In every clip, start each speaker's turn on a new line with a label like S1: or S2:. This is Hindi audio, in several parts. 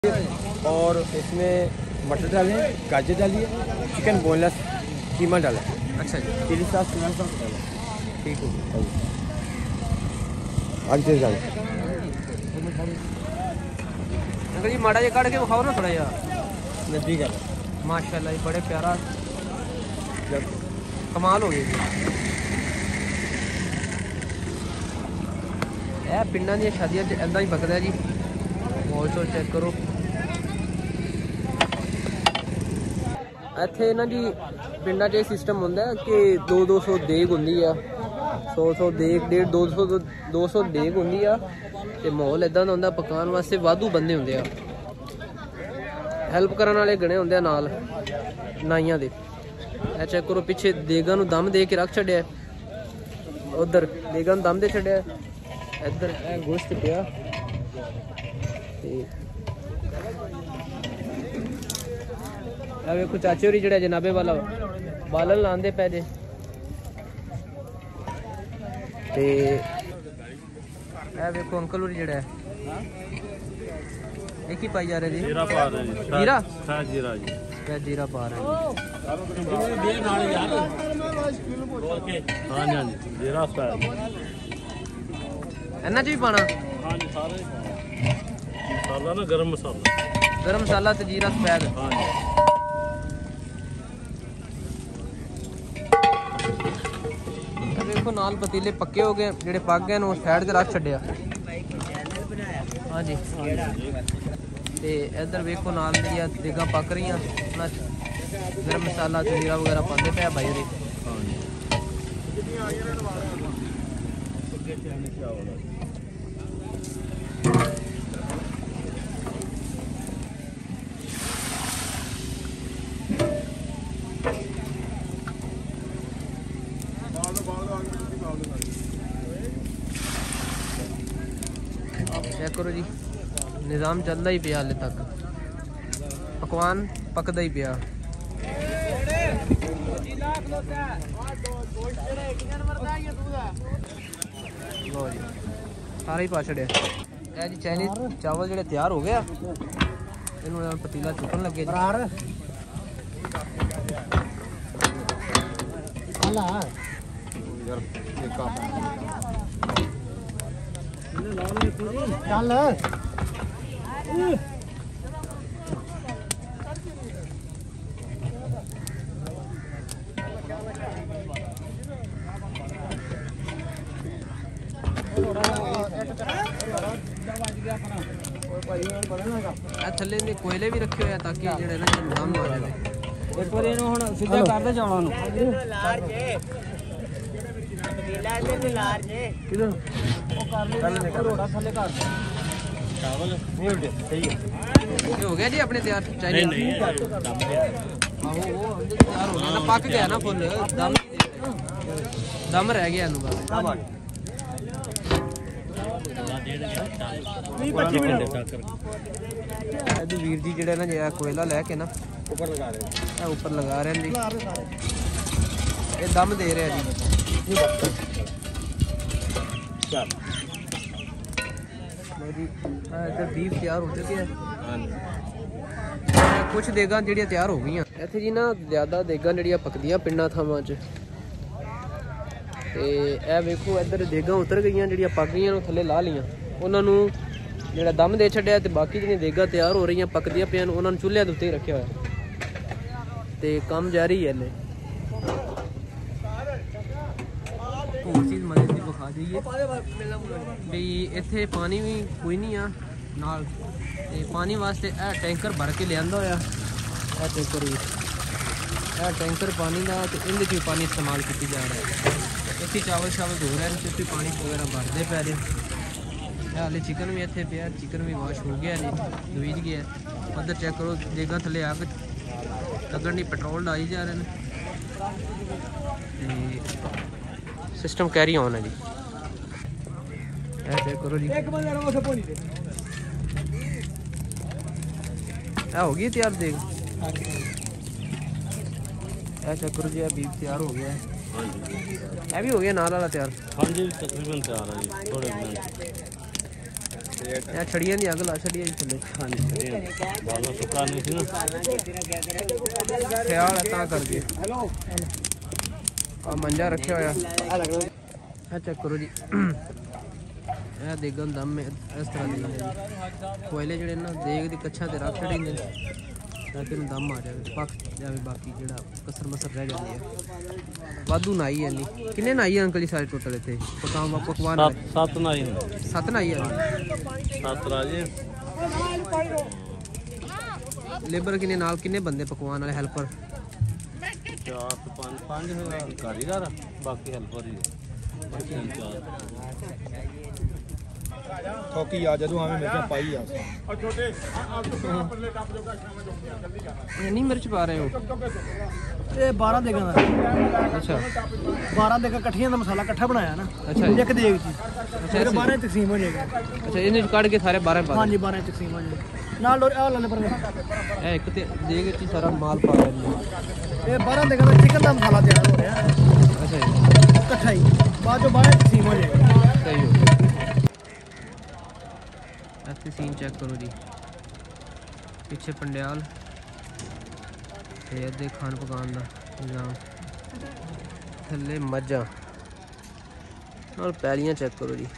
S1: और इसमें मटर डालें, गाजर डालिए, चिकन बोनलेस कीमा डालें।
S2: अच्छा जी,
S1: चिली सॉस टमाटो सॉस डालें।
S2: ठीक है
S1: आगे डालें।
S2: अंकल जी माड़ा जी काट के खाओ ना थोड़ा यार।
S1: नदी का
S2: माशाल्लाह, ये बड़े प्यारा कमाल हो गया जी। ਇਹ ਪਿੰਡਾਂ ਦੀਆਂ ਸ਼ਾਦੀਆਂ 'ਚ ਇੱਦਾਂ ਹੀ ਪਕਦਾ ਜੀ। ਮੌਲ ਤੋਂ ਚੈੱਕ ਕਰੋ। ਇੱਥੇ ਇਹਨਾਂ ਦੀ ਪਿੰਡਾਂ 'ਚ ਇਹ ਸਿਸਟਮ ਹੁੰਦਾ ਕਿ 200 ਦੇਗ ਹੁੰਦੀ ਆ, 100 ਦੇਗ, 150 200 ਦੇਗ ਹੁੰਦੀ ਆ। ਤੇ ਮਾਹੌਲ ਇਦਾਂ ਦਾ ਹੁੰਦਾ, ਪਕਾਉਣ ਵਾਸਤੇ ਵਾਧੂ ਬੰਦੇ ਹੁੰਦੇ ਆ, ਹੈਲਪ ਕਰਨ ਵਾਲੇ ਗਣੇ ਹੁੰਦੇ ਆ ਨਾਲ ਨਾਈਆਂ ਦੇ। ਇਹ ਚੈੱਕ ਕਰੋ, ਪਿੱਛੇ ਦੇਗਾਂ ਨੂੰ ਦਮ ਦੇ ਕੇ ਰੱਖ ਛੱਡਿਆ, ਉਧਰ ਦੇਗਾਂ ਨੂੰ ਦਮ ਦੇ ਛੱਡਿਆ, ਇੱਧਰ ਇਹ ਗੋਸ਼ਤ ਪਿਆ। ਤੇ ਇਹ ਵੇਖੋ ਚਾਚੇ ਹੋਰੀ ਜਿਹੜਾ ਜਨਾਬੇ ਵਾਲਾ ਬਾਲਣ ਲਾਉਂਦੇ ਪਏ ਜੇ। ਤੇ ਇਹ ਵੇਖੋ ਅੰਕਲ ਹੋਰੀ ਜਿਹੜਾ ਇਹ ਕੀ ਪਾਈ ਜਾ ਰਿਹਾ ਜੀ?
S3: जीरा पा रहे हैं जी।
S2: जीरा?
S3: शायद जीरा जी।
S2: क्या जीरा पा रहे हैं?
S3: हाँ जी हाँ जी, जीरा शायद।
S2: इन्ना च भी पाना?
S3: हाँ जी, सारा ही पाना। मसाला ना गरम मसाला।
S2: गरम मसाला ते जीरा सफेद।
S3: हाँ जी।
S2: देखो नाल पतीले पक्के हो गए, जेडे पक गए वो साइड ते रख छड्डिया। हाँ जी। ते इधर वेखो नाल दियां देगां पक रही, गरम मसाला ते जीरा वगैरह पाते पे भाई होरी। चेक करो जी, निज़ाम चलता ही पिया हाले तक, पकवान पकदा ही पिया। लो जी, सारा ही पा छड़िया। ਇਹ ਜੀ ਚਾਈਨੀਜ਼ ਚਾਵਲ ਜਿਹੜੇ ਤਿਆਰ ਹੋ ਗਿਆ, ਇਹਨੂੰ ਪਤੀਲਾ ਚੁੱਕਣ ਲੱਗੇ ਜੀ।
S1: ਚੱਲ
S2: ਥੱਲੇ ਦੇ ਕੋਇਲੇ ਵੀ ਰੱਖੇ ਹੋਏ ਆ ਤਾਂ ਕਿ ਜਿਹੜੇ ਨਾ ਦਮ ਆ ਜਾਵੇ।
S1: ਇੱਕ ਵਾਰ ਇਹਨੂੰ ਹੁਣ ਸਿੱਧਾ ਕਰਦੇ ਜਾਣਾ ਨੂੰ। ਕਿਧਰ ਉਹ ਕਰ ਲੈ ਰੋੜਾ ਥੱਲੇ ਕਰ ਚਾਵਲ ਨਹੀਂ ਉੱਡੇ ਸਹੀ ਹੈ।
S2: ਇਹ ਹੋ ਗਿਆ ਜੀ ਆਪਣੇ ਤਿਆਰ ਚਾਈਨੀਜ਼?
S3: नहीं नहीं, दम पे।
S2: ਆਹੋ ਉਹ ਤਿਆਰ ਹੋ ਗਿਆ ਨਾ, ਪੱਕ ਗਿਆ ਨਾ ਫੁੱਲ, ਦਮ ਰਹਿ ਗਿਆ ਇਹਨੂੰ ਬਸ। ਇਹਦੇ ਵੀਰ ਜੀ ਜਿਹੜੇ ਨਾ ਜਿਹੜਾ ਕੋਇਲਾ ਲੈ ਕੇ ਨਾ
S1: ਉੱਪਰ ਲਗਾ ਰਹੇ
S2: ਇਹ ਉੱਪਰ ਲਗਾ ਰਹੇ ਨੇ ਜੀ, ਇਹ ਦਮ ਦੇ ਰਿਹਾ ਜੀ।
S1: ਚੱਲ
S2: ਜੀ ਇੱਧਰ ਬੀਫ ਤਿਆਰ ਹੋ ਚੁੱਕਿਆ। ਕੁਛ ਦੇਗਾਂ ਜਿਹੜੀਆਂ ਤਿਆਰ ਹੋ ਗਈਆਂ ਇੱਥੇ ਜੀ ਨਾ, ਜ਼ਿਆਦਾ ਦੇਗਾਂ ਜਿਹੜੀਆਂ ਪੱਕਦੀਆਂ ਪਿੰਡਾਂ ਥਾਵਾਂ 'ਚ। ਤੇ ਇਹ ਵੇਖੋ ਇੱਧਰ ਦੇਗਾਂ ਉਤਰ ਗਈਆਂ, ਜਿਹੜੀਆਂ ਪੱਕ ਗਈਆਂ ਉਹ ਥੱਲੇ ਲਾ ਲਈਆਂ, ਉਹਨਾਂ ਨੂੰ ਜਿਹੜਾ ਦਮ ਦੇ ਛੱਡਿਆ। ਤੇ ਬਾਕੀ ਜਿਹੜੀਆਂ ਦੇਗਾਂ ਤਿਆਰ ਹੋ ਰਹੀਆਂ ਪੱਕਦੀਆਂ ਪਈਆਂ ਨੂੰ, ਉਹਨਾਂ ਨੂੰ ਚੁੱਲ੍ਹਿਆਂ ਦੇ ਉੱਤੇ ਹੀ ਰੱਖਿਆ ਹੋਇਆ ਤੇ ਕੰਮ ਜਾਰੀ ਹੈ। ਹਲੇ ਹੋਰ ਚੀਜ਼ ਮਜ਼ੇ ਦੀ ਵਿਖਾ ਦਈਏ ਵੀ ਇੱਥੇ ਪਾਣੀ ਵੀ ਕੋਈ ਨਹੀਂ ਆ ਨਾਲ, ਤੇ ਪਾਣੀ ਵਾਸਤੇ ਇਹ ਟੈਂਕਰ ਭਰ ਕੇ ਲਿਆਂਦਾ ਹੋਇਆ। ਇਹ ਟੈਂਕਰ ਵੀ, ਇਹ ਟੈਂਕਰ ਪਾਣੀ ਦਾ, ਤੇ ਇਹਦੇ 'ਚ ਵੀ ਪਾਣੀ ਇਸਤੇਮਾਲ ਕੀਤੀ ਜਾ ਰਿਹਾ ਹੈ। ਇੱਥੇ ਚਾਵਲ ਧੋ ਰਹੇ ਨੇ ਤੇ ਪਾਣੀ ਵਗੈਰਾ ਭਰਦੇ ਪੈ ਰਹੇ। ਇਹ ਹਾਲੇ ਚਿਕਨ ਵੀ ਇੱਥੇ ਪਿਆ, ਚਿਕਨ ਵੀ ਵਾਸ਼ ਹੋ ਗਿਆ ਜੀ, ਦਵੀਜ ਗਿਆ। ਉੱਧਰ ਚੈੱਕ ਕਰੋ, ਦੇਗਾਂ ਥੱਲੇ ਅੱਗ ਲੱਗਣ ਦੀ ਪੈਟਰੋਲ ਡਾਈ ਜਾ ਰਹੇ ਨੇ ਤੇ सिस्टम कैरी ऑन है जी। ऐसे करो जी, हो गई तैयार देख। ऐसा करो जी, बीफ तैयार हो गया है। ये भी हो गया नाल वाला तैयार?
S3: हाँ जी, तकरीबन तैयार है जी, थोड़े मिनट।
S2: ਇਹ ਛੜੀਆਂ ਦੀ ਅੱਗ ਲਾ ਛੜੀਆਂ ਜੀ ਥੱਲੇ
S3: ਬਾਲਾ ਸੁੱਕਾ ਨਹੀਂ ਸੀ ਨਾ
S2: ਖਿਆਲ ਹੈ ਤਾਂ ਕਰਕੇ ਆ ਮੰਜਾ ਰੱਖਿਆ ਹੋਇਆ ਇਹ ਚੈੱਕ ਕਰੋ ਜੀ ਇਹ ਦੇਗਨ ਦਮ ਇਸ ਤਰ੍ਹਾਂ ਦੇ ਨੇ ਕੋਇਲੇ ਜਿਹੜੇ ਨਾ ਦੇਗ ਦੀ ਕੱਛਾਂ ਤੇ ਰੱਖ ਛੜੇ ਨੇ ਤਾਂ ਕਿ ਦਮ ਆ ਜਾਵੇ ਪੱਕ ਜਾਵੇ ਬਾਕੀ ਜਿਹੜਾ ਕਸਰ ਮਸਰ ਰਹਿ ਜਾਂਦੀ ਹੈ ਵਾਧੂ ਨਾਈ ਹੈ ਨਹੀਂ ਕਿੰਨੇ ਨਾਈ ਅੰਕਲ ਜੀ ਸਾਰੇ ਟੋਟਲ ਇੱਥੇ ਪਕਵਾਨ
S3: 7 ਨਾਈ ਹੁੰਦੇ
S2: 7 ਨਾਈ ਹੈ
S3: 7 ਰਾਜੇ
S2: ਲੇਬਰ ਕਿੰਨੇ ਨਾਲ ਕਿੰਨੇ ਬੰਦੇ ਪਕਵਾਨ ਵਾਲੇ ਹੈਲਪਰ
S3: 4 5 ਕਾਰੀਗਰ ਬਾਕੀ ਹੈਲਪਰ ਹੀ
S1: थोकी आ जदों हमें मिर्चा पाई आ
S2: नहीं मिर्च पा रहे हो
S4: ये 12 देगां दा
S2: अच्छा
S4: 12 देगां इकट्ठियां दा मसाला इकट्ठा बनाया ना
S2: अच्छा
S4: एक देग च फिर 12 तकसीम हो जाएगा
S2: अच्छा इन्हें काट के सारे 12 पा
S4: हां जी 12 तकसीम हो जाएगा नाल और आ ले पर
S2: ए एक ते देग च सारा माल पा रहे हैं
S4: ये 12 देगां दा चिकन दा मसाला तैयार हो रहा है
S2: अच्छा जी
S4: इकट्ठा ही बाद जो 12 तकसीम हो जाएगा
S2: सही हो ऐसे सीन चेक करो जी पीछे पंडियाल दे खान पकान का निजाम थले मझां और पैलियां चेक करो जी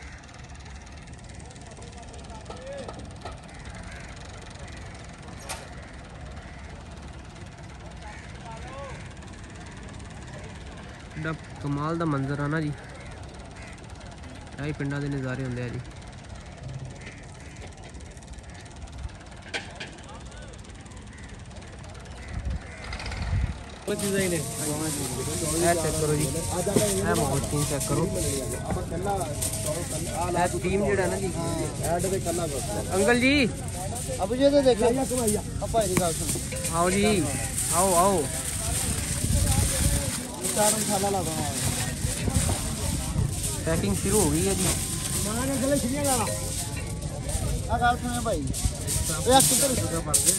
S2: कमाल का मंजर है ना जी यही पिंडा के नज़ारे होंगे जी चेक करो जी माहौल चेक करो टीम जो ना जी अंकल जी
S4: अब ये तो देखो
S2: आओ जी आओ आओ
S4: मसाला लगा
S2: पैकिंग शुरू हो गई है जी
S4: माने गले छिड़िया लाना आ गाल सुने भाई ये किधर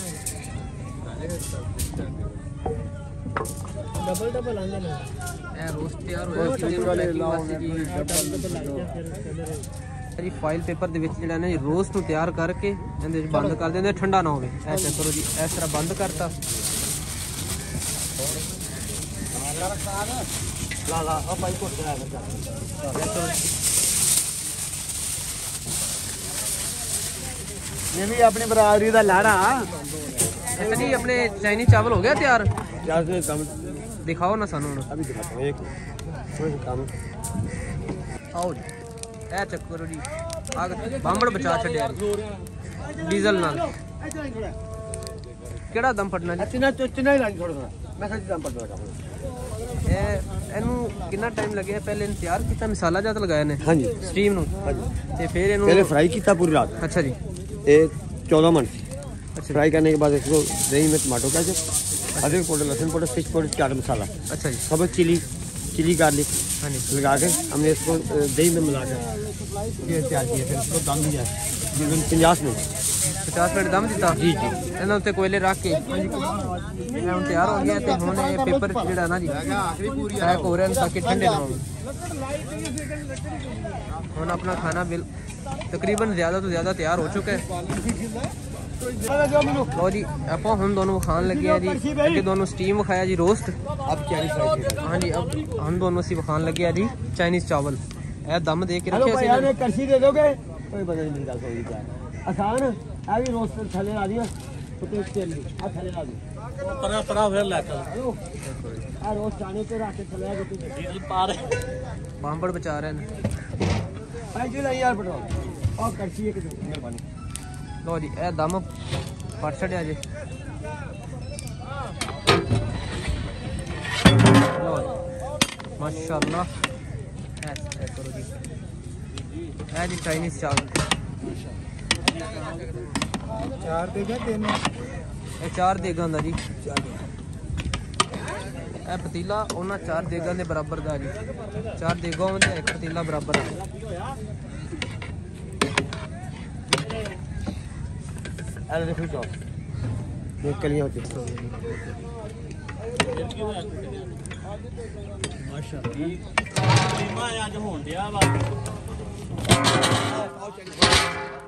S4: डबल आने ना
S2: ए रोस्ट तैयार होया कितने वाले लाओगे जी फाइल पेपर ਦੇ ਵਿੱਚ ਜਿਹੜਾ ਨਾ ਜੀ ਰੋਸਟ ਨੂੰ ਤਿਆਰ ਕਰਕੇ ਇਹਦੇ ਵਿੱਚ ਬੰਦ ਕਰ ਦਿੰਦੇ ਠੰਡਾ ਨਾ ਹੋਵੇ ਐ ਚੈੱਕ ਕਰੋ ਜੀ ਇਸ ਤਰ੍ਹਾਂ ਬੰਦ ਕਰਤਾ
S4: ला ला अब भाई को ये भी अपनी बरादरी का लाड़ा
S2: अच्छा जी अपने चाइनीज चावल हो गया तैयार दिखाओ ना सानू
S1: अभी दिखाता हूं एक काम
S2: आओ जी ए चेक करो जी आग बांबड़ बचा छड्या डीजल नाल केड़ा दम फटना जी
S4: चिना चिना ही लानी थोड़ा मैं सच दम पड़
S2: ਇਹਨੂੰ ਕਿੰਨਾ ਟਾਈਮ ਲੱਗਿਆ ਪਹਿਲੇ ਇਹਨੂੰ ਤਿਆਰ ਕੀਤਾ ਮਸਾਲਾ ਜਾਤ ਲਗਾਇਆ ਨੇ
S1: ਹਾਂਜੀ
S2: ਸਟੀਮ ਨੂੰ
S1: ਹਾਂਜੀ
S2: ਤੇ ਫਿਰ ਇਹਨੂੰ
S1: पहले फ्राई किया पूरी रात
S2: अच्छा जी
S1: ये 14 मिनट
S2: अच्छा
S1: फ्राई करने के बाद इसको दही में टमाटो केचप अदरक पाउडर लहसुन पाउडर फिश पाउडर चाट मसाला
S2: अच्छा जी
S1: सब चिली गार्लिक
S2: हाँ जी
S1: लगा के हमने इसको दही में मिला कर ये तैयार किया फिर इसको दम दिया 50 मिनट
S2: 50 मिनट दम दिता
S1: जी जी
S2: ਇਹਨਾਂ ਉੱਤੇ ਕੋਇਲੇ ਰੱਖ ਕੇ ਇਹ ਹੁਣ ਤਿਆਰ ਹੋ ਗਿਆ ਤੇ ਹੁਣ ਇਹ ਪੇਪਰ ਜਿਹੜਾ ਨਾ ਜੀ ਪੈਕ ਹੋ ਰਿਹਾ ਤਾਂ ਕਿ ਠੰਡੇ ਨਾ ਹੋਵੇ ਹੁਣ ਆਪਣਾ ਖਾਣਾ ਬਿਲ ਤਕਰੀਬਨ ਜ਼ਿਆਦਾ ਤੋਂ ਜ਼ਿਆਦਾ ਤਿਆਰ ਹੋ ਚੁੱਕਾ ਹੈ ਲਓ ਜੀ ਆਪਾਂ ਹੁਣ ਦੋਨੋਂ ਖਾਣ ਲੱਗੇ ਆ ਜੀ ਅੱਗੇ ਦੋਨੋਂ ਸਟੀਮ ਵਿਖਾਇਆ ਜੀ ਰੋਸਟ
S1: अब चाइनीज फ्राई
S2: हाँ जी अब हम दोनों सी खान लगे जी चाइनीज चावल ए दम दे के रखे
S4: यार एक कड़छी दे दोगे कोई पता नहीं मिलता कोई क्या आसान है भी रोस्ट थले ला दिया तो टेस्ट के लिए आ थले ला दिया
S3: परा परा फिर लेता
S4: आ रोस्ट आने पे रख के थले आ गए
S3: डीजल पा रहे
S2: बांबड़ बचा रहे हैं
S4: भाई जी नहीं यार पेट्रोल और कड़छी एक दो मेहरबानी
S2: लो जी ए दम फट छड़िया जी लो माशाल्लाह ऐसे करो जी ए जी चाइनीज चावल
S4: चार देगा तीन
S2: ਇਹ 4 ਦੇਗਾਂ ਦਾ ਜੀ ਇਹ ਪਤੀਲਾ ਉਹਨਾਂ 4 ਦੇਗਾਂ ਦੇ ਬਰਾਬਰ ਦਾ ਜੀ 4 ਦੇਗਾਂ ਦੇ ਇੱਕ ਪਤੀਲਾ ਬਰਾਬਰ ਆ
S1: अरे देखो जाओ देख कलियां होती
S3: ਮਾਸ਼ਾਅੱਲਾ ਲੀਮਾ ਅੱਜ ਹੋਣ ਡਿਆ ਵਾ